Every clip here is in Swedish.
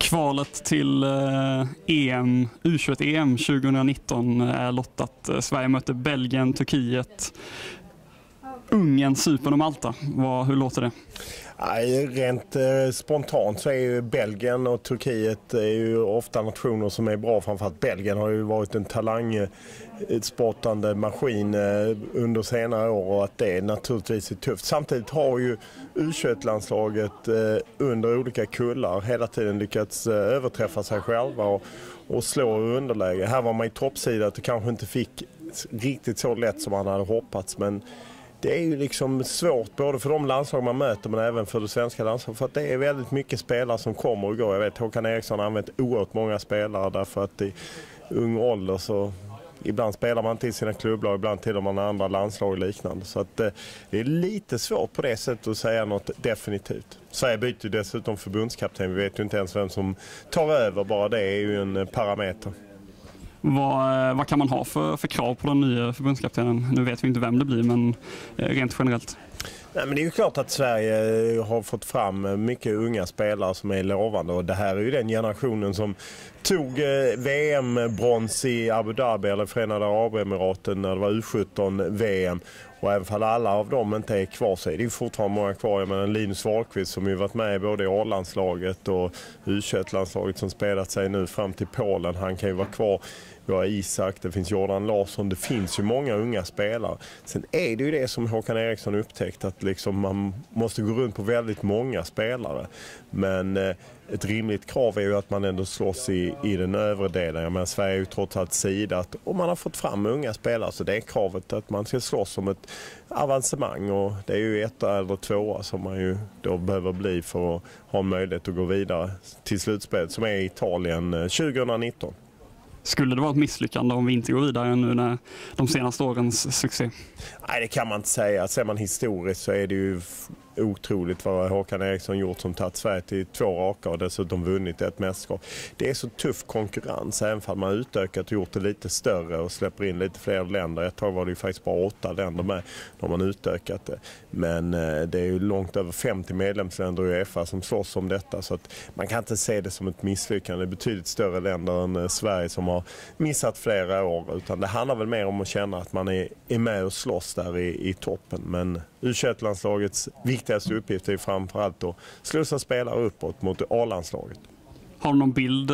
Kvalet till EM, U21-EM 2019 är lottat. Sverige möter Belgien, Turkiet, Ungern, Cypern och Malta. Hur låter det? Rent spontant så är ju Belgien och Turkiet är ju ofta nationer som är bra. Framförallt Belgien har ju varit en talangsportande maskin under senare år och att det naturligtvis är tufft. Samtidigt har ju U21-landslaget under olika kullar hela tiden lyckats överträffa sig själva och slå underläge. Här var man i toppsida att det kanske inte fick riktigt så lätt som man hade hoppats, men det är ju liksom svårt både för de landslag man möter men även för det svenska landslaget, för att det är väldigt mycket spelare som kommer och går. Jag vet Håkan Eriksson har använt oerhört många spelare därför att i ung ålder så ibland spelar man inte i sina klubblag, ibland till och med andra landslag och liknande. Så att det är lite svårt på det sättet att säga något definitivt. Sverige byter ju dessutom förbundskapten. Vi vet ju inte ens vem som tar över, bara det är ju en parameter. Vad kan man ha för krav på den nya förbundskaptenen? Nu vet vi inte vem det blir, men rent generellt. Nej, men det är ju klart att Sverige har fått fram mycket unga spelare som är lovande, och det här är ju den generationen som tog VM-brons i Abu Dhabi eller Förenade Arabemiraten när det var U17-VM. Och även om alla av dem inte är kvar så är det ju fortfarande många kvar. Jag menar Linus Wahlqvist som ju varit med både i A-landslaget och U21-landslaget som spelat sig nu fram till Polen. Han kan ju vara kvar. Vi har Isak, det finns Jordan Larsson, det finns ju många unga spelare. Sen är det ju det som Håkan Eriksson upptäckt, att liksom man måste gå runt på väldigt många spelare. Men ett rimligt krav är ju att man ändå slåss i den övre delen. Jag menar, Sverige är ju trots allt sidat och man har fått fram unga spelare, så det är kravet att man ska slåss om ett avancemang, och det är ju 1 eller 2 som man ju då behöver bli för att ha möjlighet att gå vidare till slutspelet som är i Italien 2019. Skulle det vara ett misslyckande om vi inte går vidare nu när de senaste årens succé? Nej, det kan man inte säga. Ser man historiskt så är det ju otroligt vad Håkan Eriksson gjort som tagit Sverige till 2 raka och dessutom vunnit ett mästerskap. Det är så tuff konkurrens, även om man utökat och gjort det lite större och släpper in lite fler länder. Ett tag var det ju faktiskt bara 8 länder med när man utökat det. Men det är ju långt över 50 medlemsländer i UEFA som slåss om detta, så att man kan inte se det som ett misslyckande. Det är betydligt större länder än Sverige som har missat flera år, utan det handlar väl mer om att känna att man är med och slåss där i toppen. Men U21-landslagets viktigaste uppgift är framförallt att slussa spelare uppåt mot A-landslaget. Har du någon bild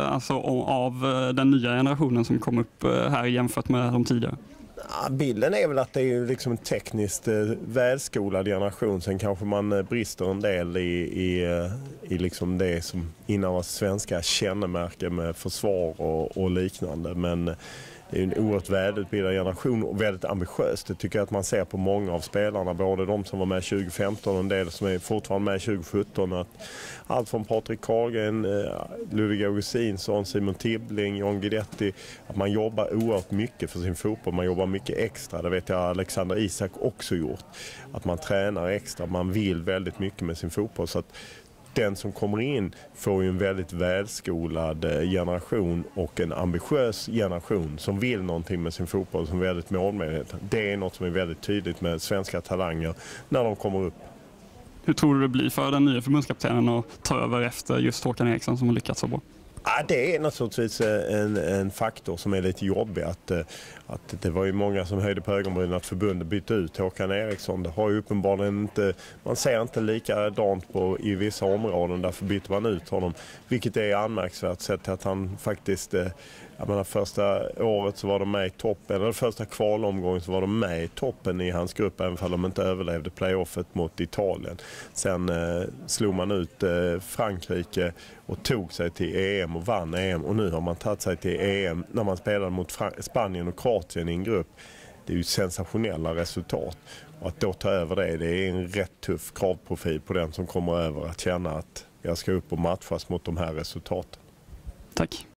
av den nya generationen som kom upp här jämfört med de tidigare? Ja, bilden är väl att det är liksom en tekniskt välskolad generation. Sen kanske man brister en del i liksom det som innan var svenska kännemärken med försvar och liknande. Men det är en oerhört välutbildad generation och väldigt ambitiös. Det tycker jag att man ser på många av spelarna, både de som var med 2015 och en del som är fortfarande med 2017. Att allt från Patrik Karlgren, Ludvig Augustinsson, Simon Tibbling, John Guidetti, att man jobbar oerhört mycket för sin fotboll. Man jobbar mycket extra, det vet jag Alexander Isak också gjort. Att man tränar extra, man vill väldigt mycket med sin fotboll, så att den som kommer in får ju en väldigt välskolad generation och en ambitiös generation som vill någonting med sin fotboll, som är väldigt målmedveten. Det är något som är väldigt tydligt med svenska talanger när de kommer upp. Hur tror du det blir för den nya förbundskaptenen att ta över efter just Håkan Eriksson som har lyckats så bra? Ja, det är naturligtvis en faktor som är lite jobbig. Att det var ju många som höjde på ögonbrynen att förbundet bytte ut Håkan Eriksson. Det har ju uppenbarligen inte, man ser inte likadant på i vissa områden, därför byter man ut honom. Vilket är anmärkningsvärt sett till att han faktiskt, jag menar, första året så var de med i toppen, eller första kvalomgången så var de med i toppen i hans grupp, även om de inte överlevde playoffet mot Italien. Sen slog man ut Frankrike och tog sig till EM och vann EM, och nu har man tagit sig till EM när man spelade mot Spanien och Kroatien i en grupp. Det är ju sensationella resultat, och att då ta över det är en rätt tuff kravprofil på den som kommer över, att känna att jag ska upp och matchas mot de här resultaten. Tack.